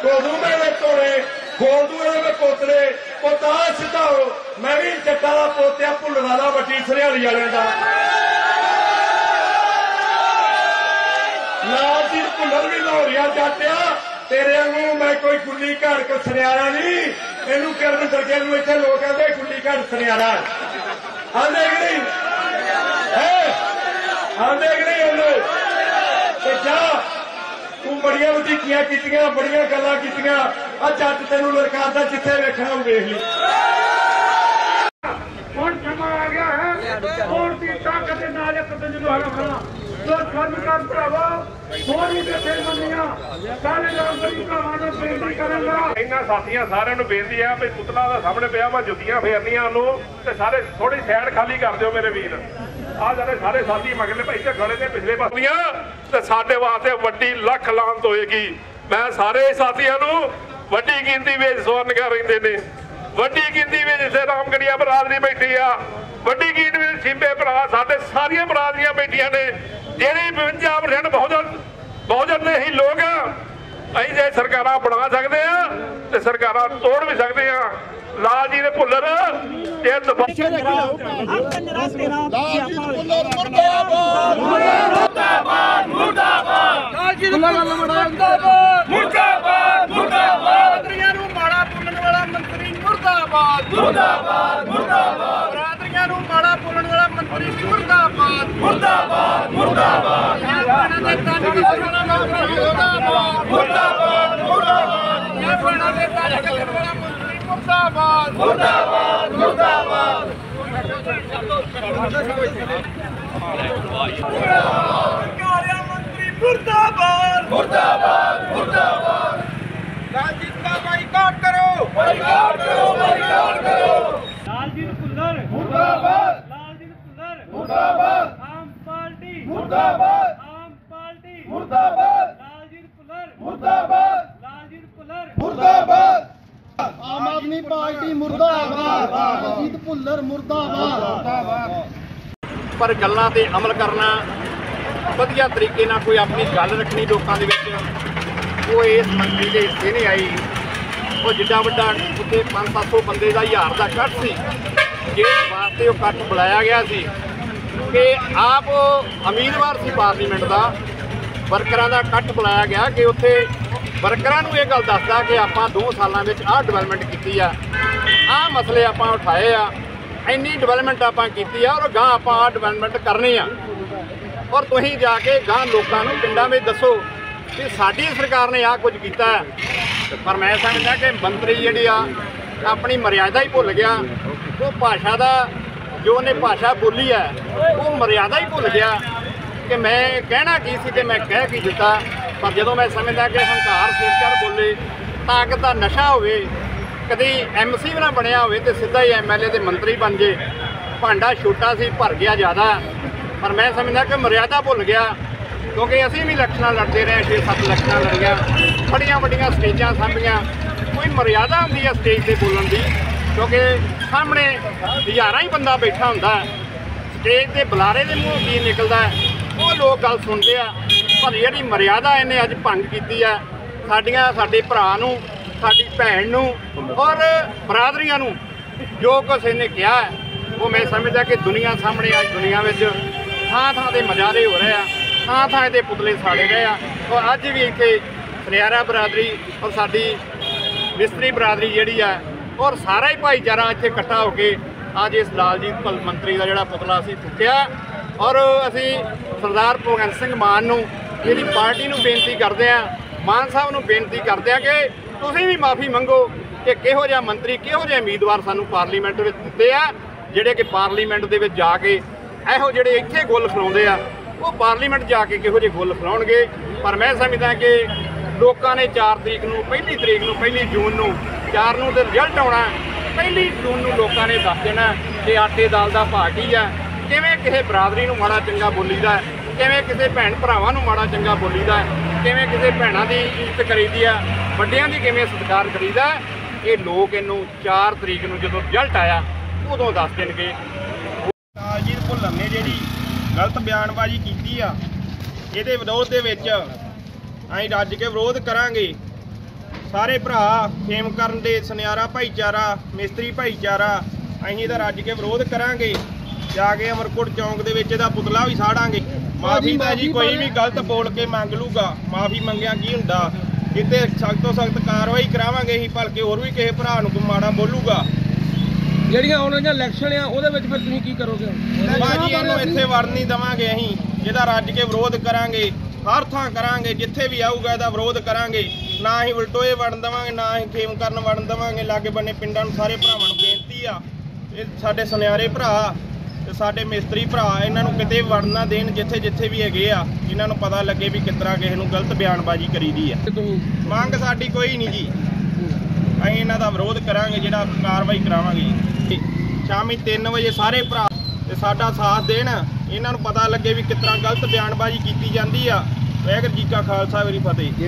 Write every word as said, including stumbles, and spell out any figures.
धोदू मेरे तोड़े खोलदू मेरे पोतरे पोता सिधाओ मैं भी जट्टा का पोत्या भुल्लर वाला वड्डी सरियाली वाले का लाल जी भुल्लर भी लाहौरिया जाटिया तेरे वांगू मैं कोई गुल्ली घर को सुनियारा नहीं इनू करन दरगे नूं इत्थे लोग कहंदे गुल्ली घर सुनियारा आंदे कि नहीं है आंदे कि नहीं आंदे ते जा तू बड़िया वधीकियां कीतियां बड़िया गल्लां कीतियां आ जट तैनूं लड़कांदा जिथे वेखना वेख ली हुण समा आ गया है हुण दी ताकत दे नाल इक दूजे नूं हरा खाना जो कर्म कर भरावा होरी किथे मंनियां सारे लोग बड़ी भरावां नूं बेनती करांगा इन्हां साथियां सारिਆਂ ਨੂੰ ਬੇਨਤੀ ਹੈ ਵੀ ਪੁਤਲਾ ਦਾ ਸਾਹਮਣੇ ਪਿਆ ਵਾ ਜੁੱਤੀਆਂ ਫੇਰਨੀਆਂ ਨੂੰ ਤੇ ਸਾਰੇ ਥੋੜੀ ਸਾਈਡ ਖਾਲੀ ਕਰ ਦਿਓ ਮੇਰੇ ਵੀਰ ਆ ਜਿਹੜੇ ਸਾਰੇ ਸਾਥੀ ਮਗਲੇ ਭਾਈ ਤੇ ਖੜੇ ਨੇ ਪਿਛਲੇ ਪਾਸੀਆਂ ਤੇ ਸਾਡੇ ਵਾਸਤੇ ਵੱਡੀ ਲੱਖ ਲਾਂਤ ਹੋਏਗੀ ਮੈਂ ਸਾਰੇ ਸਾਥੀਆਂ ਨੂੰ ਵੱਡੀ ਗਿਣਤੀ ਵਿੱਚ ਸਵਰਨ ਕਰ ਰਹਿੰਦੇ ਨੇ ਵੱਡੀ ਗਿਣਤੀ ਵਿੱਚ ਇਸੇ ਰਾਮਗੜੀਆ ਬਰਾਦਰੀ ਬੈਠੀ ਆ ਵੱਡੀ ਗਿਣਤੀ ਵਿੱਚ ਸਿੰਬੇ ਭਰਾ ਸਾਡੇ ਸਾਰੀਆਂ ਬਰਾਦਰੀਆਂ ਬੈਠੀਆਂ ਨੇ ਜਿਹੜੇ ਬਵੰਜਾ ਪਰਸੈਂਟ ਬਹੁਜਨ ਬਹੁਜਨ ਨੇ ਹੀ ਲੋਕ ਆ ਅਸੀਂ ਜੇ ਸਰਕਾਰਾਂ ਬਣਾ ਸਕਦੇ ਆ ਤੇ ਸਰਕਾਰਾਂ ਤੋੜ ਵੀ ਸਕਦੇ ਆ ਲਾਲ ਜੀ ਦੇ ਭੁੱਲਰ ਤੇ ਲਾਲ ਜੀ ਦੇ ਭੁੱਲਰ ਮੁਰਦਾਬਾਦ ਮੁਰਦਾਬਾਦ ਮੁਰਦਾਬਾਦ ਲਾਲ ਜੀ ਦੇ ਭੁੱਲਰ ਮੁਰਦਾਬਾਦ ਮੁਰਦਾਬਾਦ ਮੁਰਦਾਬਾਦ ਬਰਾਦਰੀਆਂ ਨੂੰ ਮਾੜਾ ਬੋਲਣ ਵਾਲਾ ਮੰਤਰੀ ਮੁਰਦਾਬਾਦ ਮੁਰਦਾਬਾਦ ਮੁਰਦਾਬਾਦ ਬਰਾਦਰੀਆਂ ਨੂੰ ਮਾੜਾ ਬੋਲਣ ਵਾਲਾ ਮੰਤਰੀ ਮੁਰਦਾਬਾਦ ਮੁਰਦਾਬਾਦ ਮੁਰਦਾਬਾਦ ਮੁਰਦਾਬਾਦ ਮੁਰਦਾਬਾਦ ਮੁਰਦਾਬਾਦ ਇਹ ਬਣਾ ਦੇ ਤਾਜ ਕਰਨ ਵਾਲਾ ਮੰਤਰੀ ਮੁਰਦਾਬਾਦ ਮੁਰਦਾਬਾਦ ਮੁਰਦਾਬਾਦ ਕਾਰਿਆ ਮੰਤਰੀ ਮੁਰਦਾਬਾਦ ਮੁਰਦਾਬਾਦ ਮੁਰਦਾਬਾਦ ਰਾਜੀਤ ਦਾ ਬਾਈਕਾਟ ਕਰੋ ਬਾਈਕਾਟ ਕਰੋ ਬਾਈਕਾਟ ਕਰੋ ਲਾਲ ਜੀ ਭੁੱਲਰ ਮੁਰਦਾਬਾਦ ਲਾਲ ਜੀ ਭੁੱਲਰ ਮੁਰਦਾਬਾਦ ਆਮ ਪਾਰਟੀ ਮੁਰਦਾਬਾਦ ਆਮ ਪਾਰਟੀ ਮੁਰਦਾਬਾਦ ਲਾਲ ਜੀ ਭੁੱਲਰ ਮੁਰਦਾਬਾਦ ਲਾਲ ਜੀ ਭੁੱਲਰ ਮੁਰਦਾਬਾਦ आम आदमी पार्टी मुर्दाबाद अजीत भुल्लर मुर्दाबाद पर गल्लां ते अमल करना वधिया तरीके नाल कोई अपनी गल रखनी लोकां दे विच वो इस मंत्री दे हिस्से नहीं आई वो जिड्डा वड्डा उत्थे पांच सत्त सौ बंदे दा हज़ार दा कट सी जिस वास्ते वो कट बुलाया गया सी कि आप उम्मीदवार सी पार्लीमेंट दा वर्करां दा कट बुलाया गया कि उत्थे वर्करां नूं इह गल दसदा कि आपां दो सालां विच आह डिवेलपमेंट कीती आ आह मसले आपां उठाए आ इन्नी डिवेलपमेंट आपां कीती आ और गां आपां आह डिवेलपमेंट करनी आ और तुसीं जाके गां लोकां नूं पिंडां विच दसो कि साडी सरकार ने आह कुछ कीता है पर मैं समझदा कि मंत्री जिहड़ी आ अपनी मर्यादा ही भुल गया वो भाषा दा जो उहने भाषा बोली है वो मर्यादा ही भुल गया कि मैं कहना की सी ते मैं कह की दिता पर जो मैं समझदा कि हंकार सिर कर बोले ताकत का नशा होवे कदी एम सी भी ना बनया होवे ते सीधा ही एम एल ए ते मंत्री बन जे भांडा छोटा सी भर गया ज़्यादा पर मैं समझदा कि मर्यादा भुल गया क्योंकि असीं भी इलैक्शनां लड़ते रहे छे सत्त इलैक्शनां लड़ियां बड़ियां बड़ियां स्टेजां सामभियां कोई मर्यादा होंदी है स्टेज ते बोलण दी क्योंकि सामने हज़ारां ही बंदा बैठा हुंदा स्टेज ते बुलारे दे मूँहों की निकलदा वो लोग गल सुनते हैं पर जिहड़ी मर्यादा इन्हें अज भंग की है साडियां साडे भरा नूं साडी भैन नूं और बरादरियां नूं जो कुछ इन्हें कहा है वो मैं समझदा कि दुनिया सामने अज दुनिया में थां थां ते मजारे हो रहे हैं थां थां इहदे पुतले साड़े रहे हैं और अज भी इत्थे सुनियारा बरादरी और साडी मिस्त्री बरादरी जिहड़ी है और सारा ही भाईचारा इत्थे इकट्ठा होके अज इस लालजीत भुल्लर मंत्री का जिहड़ा पुतला असीं फूकिया और असी सरदार भगवंत सिंह मान नूं मेरी पार्टी नूं बेनती करते हैं मान साहब नूं बेनती करते हैं कि तुसीं भी माफ़ी मंगो कि किहो जिहा मंत्री किहो जिहे उम्मीदवार सानूं पार्लीमेंट विच दित्ते आ जिहड़े कि पार्लीमेंट दे विच जाके इहो जिहड़े इत्थे गुल खिलाउंदे आ वो पार्लीमेंट जाके किहो जिहे गुल खिलाउणगे पर मैं समझदा कि लोकां ने चार तरीक नूं पहली तरीक नूं पहली जून नूं चार नूं ते रिजल्ट आउणा पहली जून नूं लोकां ने दस देना कि आटे दाल दा भाਅ की है किवें किसी बरादरी नूं माड़ा चंगा बोलीदा है किवें किसी भैन भरावां नूं माड़ा चंगा बोलीदा है किवें किसी भैणां दी इज्जत करीदी है वड्डियां दी किवें सत्कार करीदा है ये लोग इनू चार तरीक नूं जदों रिजल्ट आया उदों दस देणगे। लालजीत भुल्लर ने जिहड़ी गलत बयानबाजी कीती आ इहदे विरोध दे विच असीं रज के विरोध करांगे ਸਾਰੇ ਭਰਾ ਖੇਮ ਕਰਨ ਦੇ ਸੁਨਿਆਰਾ ਭਾਈਚਾਰਾ ਮਿਸਤਰੀ ਭਾਈਚਾਰਾ ਅਸੀਂ ਇਹਦਾ ਰੱਜ ਕੇ ਵਿਰੋਧ ਕਰਾਂਗੇ। ਜਾ ਕੇ ਅਮਰਕੋਟ ਚੌਂਕ ਦੇ ਵਿੱਚ ਇਹਦਾ ਪੁਤਲਾ ਵੀ ਸਾੜਾਂਗੇ। ਮਾਫੀ ਤਾਂ ਜੀ ਕੋਈ ਵੀ ਗਲਤ ਬੋਲ ਕੇ ਮੰਗ ਲੂਗਾ, ਮਾਫੀ ਮੰਗਿਆ ਕੀ ਹੁੰਦਾ, ਕਿਤੇ ਸਖਤ ਤੋਂ ਸਖਤ ਕਾਰਵਾਈ ਕਰਾਵਾਂਗੇ ਅਸੀਂ, ਭਲਕੇ ਹੋਰ ਵੀ ਕਿਸੇ ਭਰਾ ਨੂੰ ਕੋਈ ਮਾੜਾ ਬੋਲੂਗਾ। ਜਿਹੜੀਆਂ ਆਉਣ ਵਾਲੀਆਂ ਇਲੈਕਸ਼ਨ ਆ ਉਹਦੇ ਵਿੱਚ ਫਿਰ ਤੁਸੀਂ ਕੀ ਕਰੋਗੇ? ਭਾਜੀ ਇਹਨੂੰ ਇੱਥੇ ਵੜਨ ਨਹੀਂ ਦੇਵਾਂਗੇ ਅਸੀਂ, ਇਹਦਾ ਰੱਜ ਕੇ ਵਿਰੋਧ ਕਰਾਂਗੇ, ਹਰ ਥਾਂ ਕਰਾਂਗੇ, ਜਿੱਥੇ ਵੀ ਆਊਗਾ ਇਹਦਾ ਵਿਰੋਧ ਕਰਾਂਗੇ। ਨਾ ਅਸੀਂ ਉਲਟੋਏ ਵੜਨ ਦੇਵਾਂਗੇ, ਨਾ ਅਸੀਂ ਖੇਮ ਕਰਨ ਵੜਨ ਦੇਵਾਂਗੇ। ਲਾਗੇ ਬੰਨੇ ਪਿੰਡਾਂ ਨੂੰ ਸਾਰੇ ਭਰਾਵਾਂ ਨੂੰ ਬੇਨਤੀ ਆ, ਇਹ ਸਾਡੇ ਸੁਨਿਆਰੇ ਭਰਾ ਤੇ ਸਾਡੇ ਮਿਸਤਰੀ ਭਰਾ ਇਹਨਾਂ ਨੂੰ ਕਿਤੇ ਵੜਨ ਨਾ ਦੇਣ, ਜਿੱਥੇ ਜਿੱਥੇ ਵੀ ਹੈਗੇ ਆ ਇਹਨਾਂ ਨੂੰ ਪਤਾ ਲੱਗੇ ਵੀ ਕਿਸ ਤਰ੍ਹਾਂ ਕਿਸੇ ਨੂੰ ਗਲਤ ਬਿਆਨਬਾਜ਼ੀ ਕਰੀਦੀ ਆ। ਮੰਗ ਸਾਡੀ ਕੋਈ ਨਹੀਂ ਜੀ, ਅਸੀਂ ਇਹਨਾਂ ਦਾ ਵਿਰੋਧ ਕਰਾਂਗੇ, ਜਿਹੜਾ ਕਾਰਵਾਈ ਕਰਾਵਾਂਗੇ। ਸ਼ਾਮੀ ਤਿੰਨ ਵਜੇ ਸਾਰੇ ਭਰਾ ਤੇ ਸਾਡਾ ਸਾਥ ਦੇਣ, ਇਹਨਾਂ ਨੂੰ ਪਤਾ ਲੱਗੇ ਵੀ ਕਿਸ ਤਰ੍ਹਾਂ ਗਲਤ ਬਿਆਨਬਾਜ਼ੀ ਕੀਤੀ ਜਾਂਦੀ ਆ। ਵਾਹਿਗੁਰੂ ਜੀ ਕਾ ਖਾਲਸਾ, ਵਾਹਿਗੁਰੂ ਜੀ ਕੀ ਫਤਿਹ।